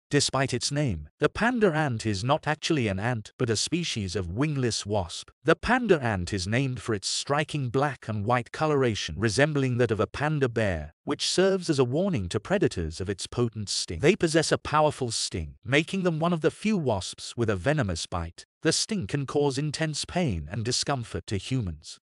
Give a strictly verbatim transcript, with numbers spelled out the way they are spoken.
Despite its name, the panda ant is not actually an ant but a species of wingless wasp. The panda ant is named for its striking black and white coloration resembling that of a panda bear, which serves as a warning to predators of its potent sting. They possess a powerful sting, making them one of the few wasps with a venomous bite. The sting can cause intense pain and discomfort to humans.